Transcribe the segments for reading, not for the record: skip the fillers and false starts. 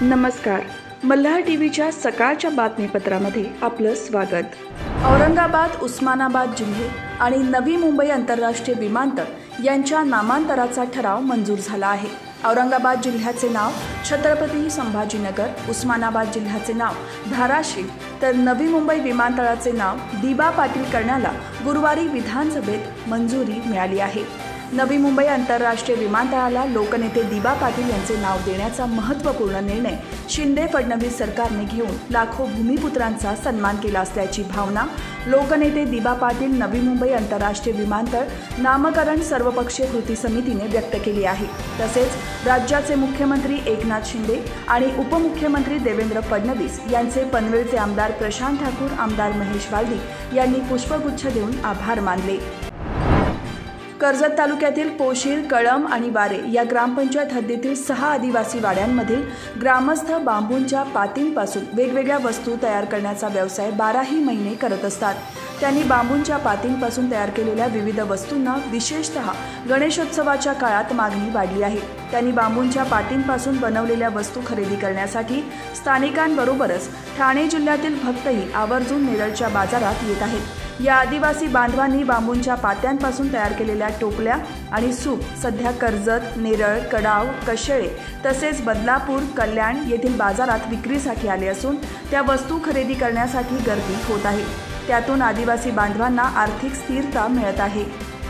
नमस्कार. मल्हार टीव्हीच्या सकाळच्या बातमीपत्रामध्ये आपलं स्वागत. औरंगाबाद, उस्मानाबाद जिल्हे आणि नवी मुंबई आंतरराष्ट्रीय विमानतळ यांच्या नामांतराचा ठराव मंजूर झाला आहे. औरंगाबाद जिल्ह्याचे नाव छत्रपती संभाजीनगर, उस्मानाबाद जिल्ह्याचे नाव धाराशिव तर नवी मुंबई विमानतळाचे नाव दिबा पाटील करण्याला गुरुवारी विधानसभेत मंजुरी मिळाली आहे. नवी मुंबई आंतरराष्ट्रीय विमानतळाला लोकनेते दिबा पाटील यांचे नाव देण्याचा महत्त्वपूर्ण निर्णय शिंदे-फडणवीस सरकारने घेऊन लाखो भूमिपुत्रांचा सन्मान केला असल्याची भावना लोकनेते दिबा पाटील नवी मुंबई आंतरराष्ट्रीय विमानतळ नामकरण सर्वपक्षीय कृती समितीने व्यक्त केली आहे. तसेच राज्याचे मुख्यमंत्री एकनाथ शिंदे आणि उपमुख्यमंत्री देवेंद्र फडणवीस यांचे पनवेलचे आमदार प्रशांत ठाकूर, आमदार महेश वाल्दी यांनी पुष्पगुच्छ देऊन आभार मानले. कर्जत तालुक्यातील पोशीर, कळंब आणि वारे या ग्रामपंचायत हद्दीतील 6 आदिवासी वाड्यांमधील ग्रामस्थ बांबूंच्या पातींपासून वेगवेगळ्या वस्तू तयार करण्याचा व्यवसाय 12ही महिने करत असतात. त्यांनी बांबूंच्या पातींपासून तयार केलेल्या विविध वस्तूंना विशेषतः गणेशोत्सवाच्या काळात मागणी वाढली आहे. त्यांनी बांबूंच्या पातींपासून बनवलेल्या वस्तू खरेदी करण्यासाठी स्थानिकांबरोबरच ठाणे जिल्ह्यातील भक्तही आवर्जून नेरळच्या बाजारात येत आहेत. या आदिवासी बांधवांनी बांबूंच्या पात्यांपासून तयार केलेल्या टोपल्या आणि सूप सध्या कर्जत, नेरळ, कडाव, कशेळे तसेच बदलापूर, कल्याण येथील बाजारात विक्रीसाठी आले असून त्या वस्तू खरेदी करण्यासाठी गर्दी होत आहे. त्यातून आदिवासी बांधवांना आर्थिक स्थिरता मिळत आहे.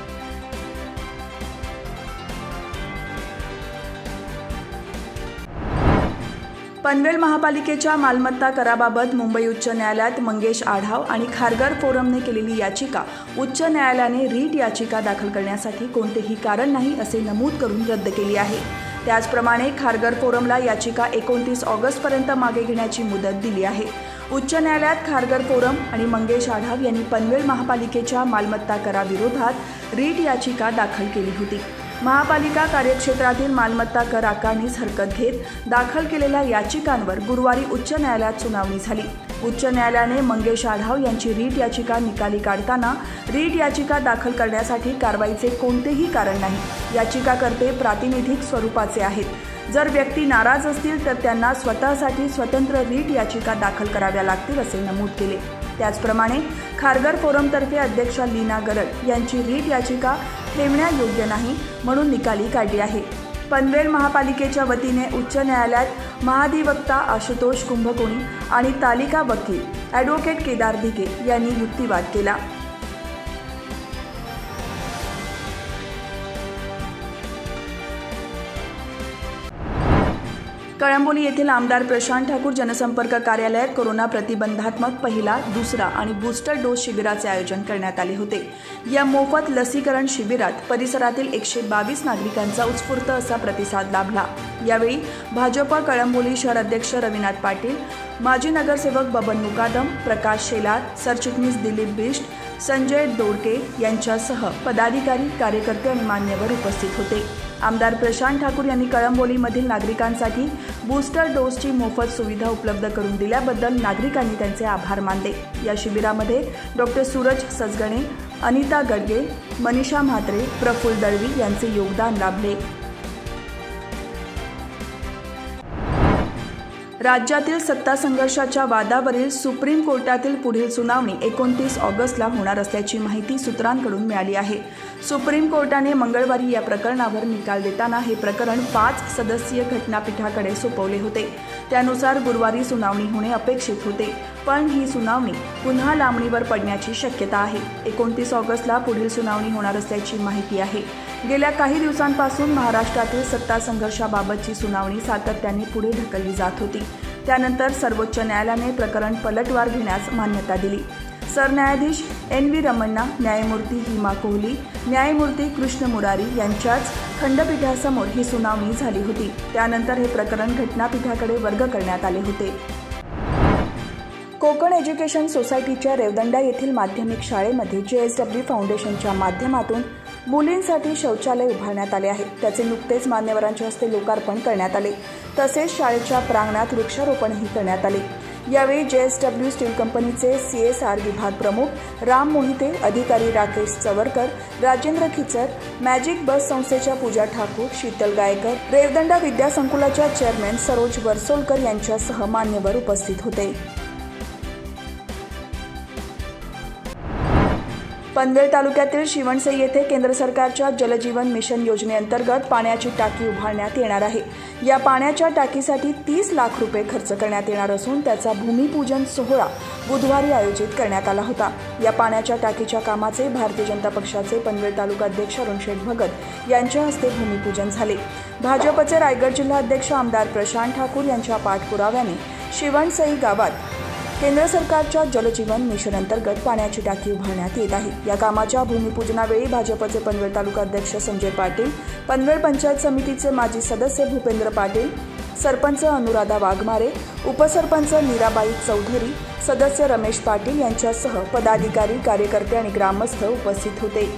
पनवेल महापालिकेच्या मालमत्ता कराबाबत मुंबई उच्च न्यायालयात मंगेश आढाव आणि खारघर फोरमने केलेली याचिका उच्च न्यायालयाने रीट याचिका दाखल करण्यासाठी कोणतेही कारण नाही असे नमूद करून रद्द केली आहे. त्याचप्रमाणे खारघर फोरमला याचिका 29 ऑगस्टपर्यंत मागे घेण्याची मुदत दिली आहे. उच्च न्यायालयात खारघर फोरम आणि मंगेश आढाव यांनी पनवेल महापालिकेच्या मालमत्ता कराविरोधात रीट याचिका दाखल केली होती. महापालिका कार्यक्षेत्रातील मालमत्ता कर आकारणीस हरकत घेत दाखल केलेल्या याचिकांवर गुरुवारी उच्च न्यायालयात सुनावणी झाली. उच्च न्यायालयाने मंगेश आढाव यांची रीट याचिका निकाली काढताना रीट याचिका दाखल करण्यासाठी कारवाईचे कोणतेही कारण नाही. याचिकाकर्ते प्रातिनिधिक स्वरूपाचे आहेत. जर व्यक्ती नाराज असतील तर त्यांना स्वतःसाठी स्वतंत्र रीट याचिका दाखल कराव्या लागतील असे नमूद केले. त्याचप्रमाणे खारघर फोरमतर्फे अध्यक्षा लीना गरड यांची रीट याचिका ठेवण्यायोग्य नाही म्हणून निकाली काढली आहे. पनवेल महापालिकेच्या वतीने उच्च न्यायालयात महाधिवक्ता आशुतोष कुंभकोणी आणि तालिका वकील ॲडव्होकेट केदार भिके यांनी युक्तिवाद केला. कळंबोली येथील आमदार प्रशांत ठाकूर जनसंपर्क कार्यालयात कोरोना प्रतिबंधात्मक पहिला, दुसरा आणि बूस्टर डोस शिबिराचे आयोजन करण्यात आले होते. या मोफत लसीकरण शिबिरात परिसरातील 122 नागरिकांचा उत्स्फूर्त असा प्रतिसाद लाभला. यावेळी भाजप कळंबोली शहर अध्यक्ष रविनाथ पाटील, माजी नगरसेवक बबन मुकादम, प्रकाश शेलार, सरचिटणीस दिलीप बिष्ट, संजय दोडके यांच्यासह पदाधिकारी, कार्यकर्ते आणि मान्यवर उपस्थित होते. आमदार प्रशांत ठाकूर यांनी कळंबोलीमधील नागरिकांसाठी बूस्टर डोसची मोफत सुविधा उपलब्ध करून दिल्याबद्दल नागरिकांनी त्यांचे आभार मानले. या शिबिरामध्ये डॉक्टर सूरज सजगणे, अनिता गडगे, मनीषा म्हात्रे, प्रफुल्ल दळवी यांचे योगदान लाभले. राज्यातील सत्ता संघर्षाच्या वादावरील सुप्रीम कोर्टातील पुढील सुनावणी 29 ऑगस्टला होणार असल्याची माहिती सूत्रांकडून मिळाली आहे. सुप्रीम कोर्टाने मंगळवारी या प्रकरणावर निकाल देताना हे प्रकरण 5 सदस्यीय घटनापीठाकडे सोपवले होते. त्यानुसार गुरुवारी सुनावणी होणे अपेक्षित होते, पण ही सुनावणी पुन्हा लांबणीवर पडण्याची शक्यता आहे. 29 ऑगस्टला पुढील सुनावणी होणार असल्याची माहिती आहे. गेल्या काही दिवसांपासून महाराष्ट्रातील सत्ता संघर्षाबाबतची सुनावणी सातत्याने पुढे ढकलली जात होती. त्यानंतर सर्वोच्च न्यायालयाने प्रकरण पलटवार घेण्यास मान्यता दिली. सरन्यायाधीश NV रमण्णा, न्यायमूर्ती हिमा कोहली, न्यायमूर्ती कृष्ण मुरारी यांच्याच खंडपीठासमोर ही सुनावणी झाली होती. त्यानंतर हे प्रकरण घटनापीठाकडे वर्ग करण्यात आले होते. कोकण एज्युकेशन सोसायटीच्या रेवदंडा येथील माध्यमिक शाळेमध्ये JSW फाउंडेशनच्या माध्यमातून मुलींसाठी शौचालय उभारण्यात आले आहे. त्याचे नुकतेच मान्यवरांच्या हस्ते लोकार्पण करण्यात आले. तसेच शाळेच्या प्रांगणात वृक्षारोपणही करण्यात आले. यावेळी JSW स्टील कंपनीचे CSR विभाग प्रमुख राम मोहिते, अधिकारी राकेश चवरकर, राजेंद्र खिचर, मॅजिक बस संस्थेच्या पूजा ठाकूर, शीतल गायकर, रेवदंडा विद्यासंकुलाच्या चेअरमॅन सरोज वरसोलकर यांच्यासह मान्यवर उपस्थित होते. पनवेल तालुक्यातील शिवणसई येथे केंद्र सरकारच्या जलजीवन मिशन योजनेअंतर्गत पाण्याची टाकी उभारण्यात येणार आहे. या पाण्याच्या टाकीसाठी 30 लाख रुपये खर्च करण्यात येणार असून त्याचा भूमिपूजन सोहळा बुधवारी आयोजित करण्यात आला होता. या पाण्याच्या टाकीच्या कामाचे भारतीय जनता पक्षाचे पनवेल तालुका अध्यक्ष अरुणशेठ भगत यांच्या हस्ते भूमिपूजन झाले. भाजपचे रायगड जिल्हा अध्यक्ष आमदार प्रशांत ठाकूर यांच्या पाठपुराव्याने शिवणसई गावात केंद्र सरकारच्या जलजीवन मिशन अंतर्गत पाण्याची टाकी उभारण्यात येत आहे. या कामाच्या भूमिपूजनावेळी भाजपचे पनवेल तालुका अध्यक्ष संजय पाटील, पनवेल पंचायत समितीचे माजी सदस्य भूपेंद्र पाटील, सरपंच अनुराधा वाघमारे, उपसरपंच मीराबाई चौधरी, सदस्य रमेश पाटील यांच्यासह पदाधिकारी, कार्यकर्ते आणि ग्रामस्थ उपस्थित होते.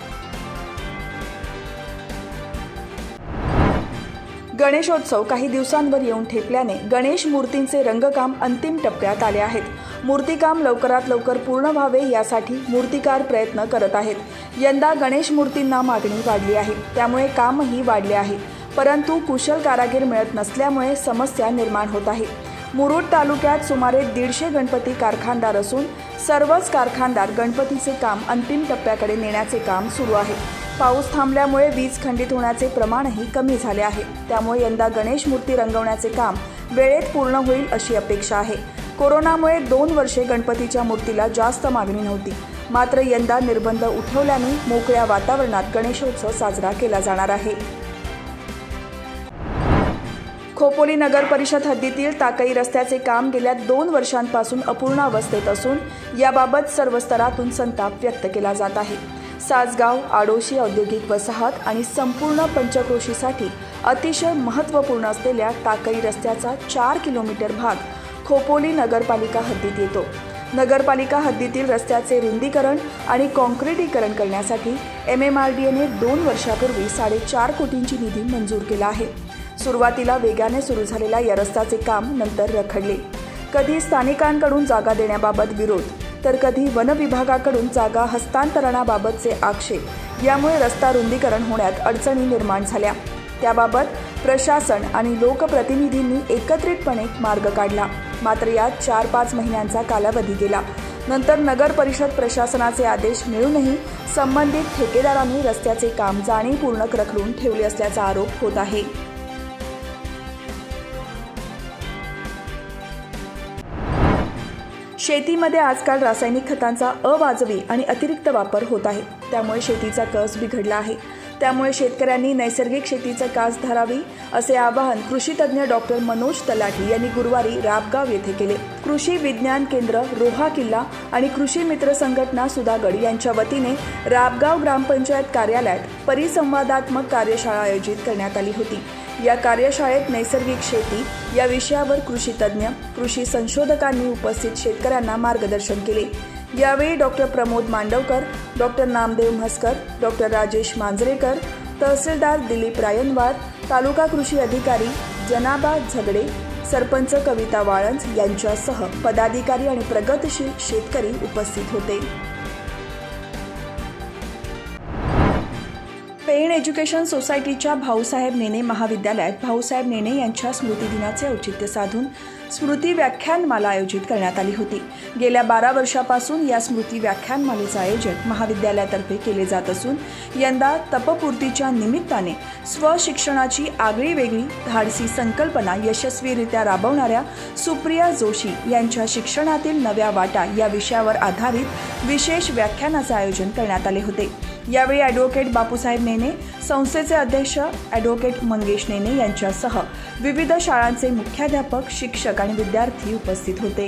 गणेशोत्सव काही दिवसांवर येऊन ठेपल्याने गणेश मूर्तींचे रंगकाम अंतिम टप्प्यात आले आहेत. मूर्तिकाम लवकरात लवकर पूर्ण व्हावे यासाठी मूर्तिकार प्रयत्न करत आहेत. यंदा गणेश मूर्तींना मागणी वाढली आहे, त्यामुळे कामही वाढले आहे. परंतु कुशल कारागीर मिळत नसल्यामुळे समस्या निर्माण होत आहे. मुरुड तालुक्यात सुमारे 150 गणपती कारखानदार असून सर्वच कारखानदार गणपतीचे काम अंतिम टप्प्याकडे नेण्याचे काम सुरू आहे. पाऊस थांबल्यामुळे वीज खंडित होण्याचे प्रमाणही कमी झाले आहे. त्यामुळे यंदा गणेश मूर्ती रंगवण्याचे काम वेळेत पूर्ण होईल अशी अपेक्षा आहे. कोरोनामुळे 2 वर्षे गणपतीच्या मूर्तीला जास्त मागणी नव्हती. मात्र यंदा निर्बंध उठवल्याने मोकळ्या वातावरणात गणेशोत्सव साजरा केला जाणार आहे. खोपोली नगर परिषद हद्दीतील ताकई रस्त्याचे काम गेल्या 2 वर्षांपासून अपूर्ण अवस्थेत असून याबाबत सर्व स्तरातून संताप व्यक्त केला जात आहे. सासगाव, आडोशी औद्योगिक वसाहत आणि संपूर्ण पंचक्रोशीसाठी अतिशय महत्त्वपूर्ण असलेल्या ताकई रस्त्याचा 4 किलोमीटर भाग खोपोली नगरपालिका हद्दीत येतो. नगरपालिका हद्दीतील रस्त्याचे रुंदीकरण आणि काँक्रिटीकरण करण्यासाठी MMRDAने 2 वर्षापूर्वी 4.5 कोटींची निधी मंजूर केला आहे. सुरुवातीला वेगाने सुरू झालेल्या या रस्त्याचे काम नंतर रखडले. कधी स्थानिकांकडून जागा देण्याबाबत विरोध, तर कधी वन विभागाकडून जागा हस्तांतरणाबाबतचे आक्षेप, यामुळे रस्ता रुंदीकरण होण्यात अडचणी निर्माण झाल्या. त्याबाबत प्रशासन आणि लोकप्रतिनिधींनी एकत्रितपणे मार्ग काढला. मात्र यात 4-5 महिन्यांचा कालावधी गेला. नंतर नगर परिषद प्रशासनाचे आदेश मिळूनही संबंधित ठेकेदारांनी रस्त्याचे काम जाणीवपूर्वक रखडून ठेवले असल्याचा आरोप होत आहे. शेतीमध्ये आजकाल रासायनिक खतांचा अवाजवी आणि अतिरिक्त वापर होत आहे. त्यामुळे शेतीचा कस बिघडला आहे. त्यामुळे शेतकऱ्यांनी नैसर्गिक शेतीचा कास धरावी असे आवाहन कृषी तज्ज्ञ डॉक्टर मनोज तलाठी यांनी गुरुवारी राबगाव येथे केले. कृषी विज्ञान केंद्र, रोहा किल्ला आणि कृषी मित्र संघटना सुधागड यांच्या वतीने राबगाव ग्रामपंचायत कार्यालयात परिसंवादात्मक कार्यशाळा आयोजित करण्यात आली होती. या कार्यशाळेत नैसर्गिक शेती या विषयावर कृषी तज्ज्ञ, कृषी संशोधकांनी उपस्थित शेतकऱ्यांना मार्गदर्शन केले. यावेळी doctor Pramod Mandavkar, doctor Namdev Mhaskar, doctor Rajesh Manjrekar, तहसीलदार दिलीप रायनवार, तालुका कृषी अधिकारी जनाबा झगडे, सरपंच कविता वाळंज यांच्यासह पदाधिकारी आणि प्रगतशील शेतकरी उपस्थित होते. पेण एज्युकेशन सोसायटीच्या भाऊसाहेब नेने महाविद्यालयात भाऊसाहेब नेने यांच्या स्मृतिदिनाचे औचित्य साधून स्मृती व्याख्यानमाला आयोजित करण्यात आली होती. गेल्या 12 वर्षापासून या स्मृती व्याख्यानमालेचे आयोजन महाविद्यालयातर्फे केले जात असून यंदा तपपूर्तीच्या निमित्ताने स्वशिक्षणाची आगळीवेगळी धाडसी संकल्पना यशस्वीरित्या राबवणाऱ्या सुप्रिया जोशी यांच्या शिक्षणातील नव्या वाटा या विषयावर आधारित विशेष व्याख्यानाचे आयोजन करण्यात आले होते. यावेळी ॲडव्होकेट बापूसाहेब नेने, संस्थेचे अध्यक्ष ॲडव्होकेट मंगेश नेने यांच्यासह विविध शाळांचे मुख्याध्यापक, शिक्षक आणि विद्यार्थी उपस्थित होते.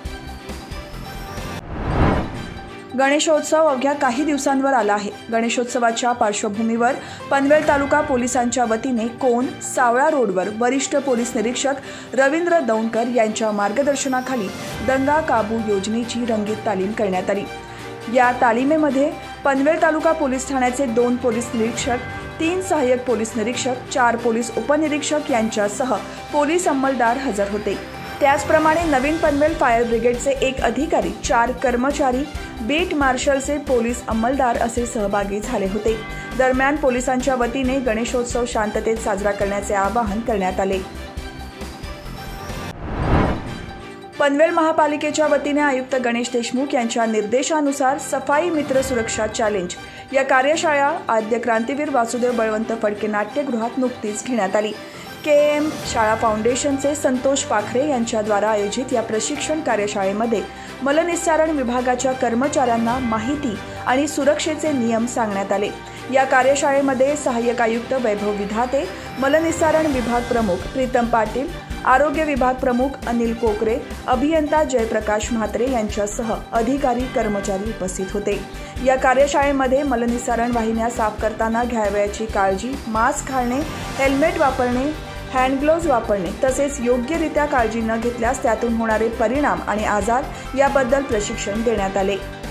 गणेशोत्सव अवघ्या काही दिवसांवर आला आहे. गणेशोत्सवाच्या पार्श्वभूमीवर पनवेल तालुका पोलिसांच्या वतीने कोण, सावळा रोडवर वरिष्ठ पोलीस निरीक्षक रवींद्र दौंडकर यांच्या मार्गदर्शनाखाली दंगा काबू योजनेची रंगीत तालीम करण्यात आली. या तालिमेमध्ये पनवेल तालुका पोलीस ठाण्याचे 2 पोलीस निरीक्षक, 3 सहाय्यक पोलीस निरीक्षक, 4 पोलीस उपनिरीक्षक यांच्यासह पोलीस अंमलदार हजर होते. त्याचप्रमाणे नवीन पनवेल फायर ब्रिगेडचे 1 अधिकारी, 4 कर्मचारी, बीट मार्शलचे पोलीस अंमलदार असे सहभागी झाले होते। दरम्यान पोलिसांच्या वतीने गणेशोत्सव शांततेत साजरा करण्याचे आवाहन करण्यात आले। पनवेल महापालिकेच्या वतीने आयुक्त गणेश देशमुख यांच्या निर्देशानुसार सफाई मित्र सुरक्षा चॅलेंज या कार्यशाळा आद्य क्रांतीवीर वासुदेव बळवंत फडके नाट्यगृहात नुकतीच घेण्यात आली। KM शाळा फाउंडेशनचे संतोष पाखरे यांच्याद्वारा आयोजित या प्रशिक्षण कार्यशाळेमध्ये मलनिस्सारण विभागाच्या कर्मचाऱ्यांना माहिती आणि सुरक्षेचे नियम सांगण्यात आले। या कार्यशाळेमध्ये सहाय्यक आयुक्त वैभव विधाते, मलनिस्सारण विभाग प्रमुख प्रीतम पाटील, आरोग्य विभाग प्रमुख अनिल कोकरे, अभियंता जयप्रकाश म्हात्रे यांच्यासह अधिकारी कर्मचारी उपस्थित होते। या कार्यशाळेमध्ये मलनिस्सारण वाहिन्या साफ करताना घ्यावयाची काळजी, मास्क घालणे, हेल्मेट वापरणे, हँड ग्लोव्ज वापरणे तसेच योग्यरित्या काळजी न घेतल्यास त्यातून होणारे परिणाम आणि आजार याबद्दल प्रशिक्षण देण्यात आले।